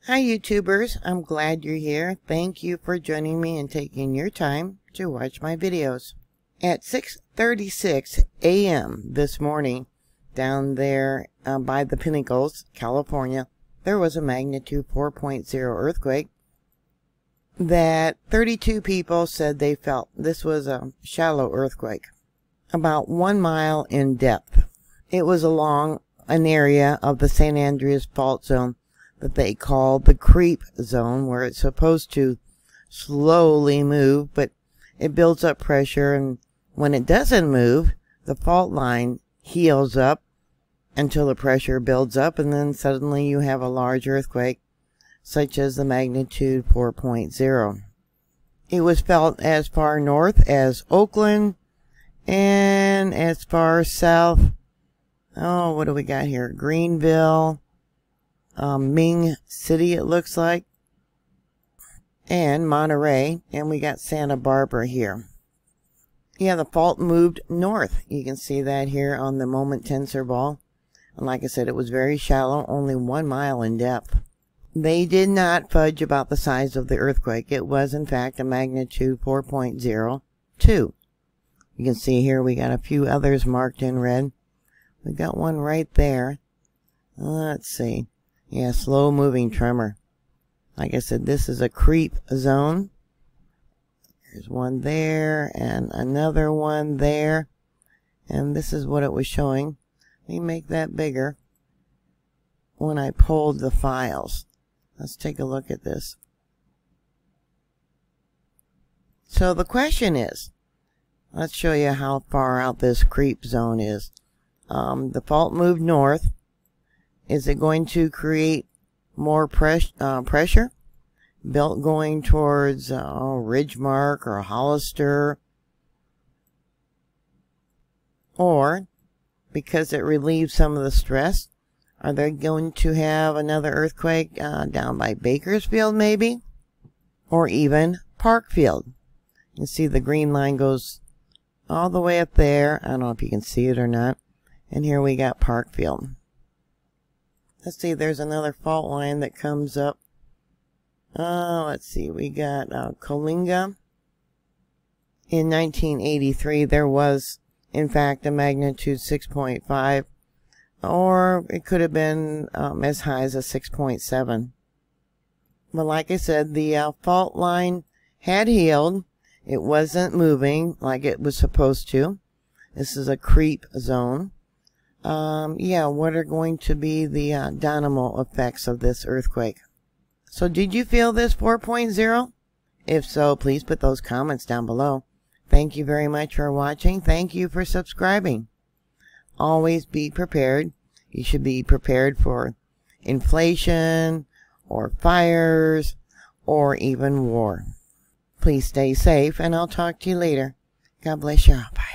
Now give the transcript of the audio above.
Hi YouTubers, I'm glad you're here. Thank you for joining me and taking your time to watch my videos. At 6:36 a.m. this morning, down there by the Pinnacles, California, there was a magnitude 4.0 earthquake that 32 people said they felt. This was a shallow earthquake, about 1 mile in depth. It was along an area of the San Adreas fault zone that they call the creep zone, where it's supposed to slowly move, but it builds up pressure, and when it doesn't move, the fault line heals up until the pressure builds up, and then suddenly you have a large earthquake, such as the magnitude 4.0. It was felt as far north as Oakland, and as far south, what do we got here? Greenville, Ming City, it looks like, and Monterey, and we got Santa Barbara here. Yeah, the fault moved north. You can see that here on the moment tensor ball. And like I said, it was very shallow, only 1 mile in depth. They did not fudge about the size of the earthquake. It was, in fact, a magnitude 4.02. You can see here we got a few others marked in red. We got one right there. Let's see. Yeah, slow moving tremor. Like I said, this is a creep zone. There's one there and another one there. And this is what it was showing. Let me make that bigger when I pulled the files. Let's take a look at this. So the question is, let's show you how far out this creep zone is. The fault moved north. Is it going to create more pressure built going towards Ridgemark or Hollister? Or, because it relieves some of the stress, are they going to have another earthquake down by Bakersfield maybe? Or even Parkfield? You see the green line goes all the way up there. I don't know if you can see it or not. And here we got Parkfield. Let's see, there's another fault line that comes up. Let's see, we got Coalinga. In 1983, there was, in fact, a magnitude 6.5, or it could have been as high as a 6.7. But like I said, the fault line had healed. It wasn't moving like it was supposed to. This is a creep zone. Yeah, what are going to be the dynamo effects of this earthquake? So did you feel this 4.0? If so, please put those comments down below. Thank you very much for watching. Thank you for subscribing. Always be prepared. You should be prepared for inflation, or fires, or even war. Please stay safe, and I'll talk to you later. God bless you. Bye.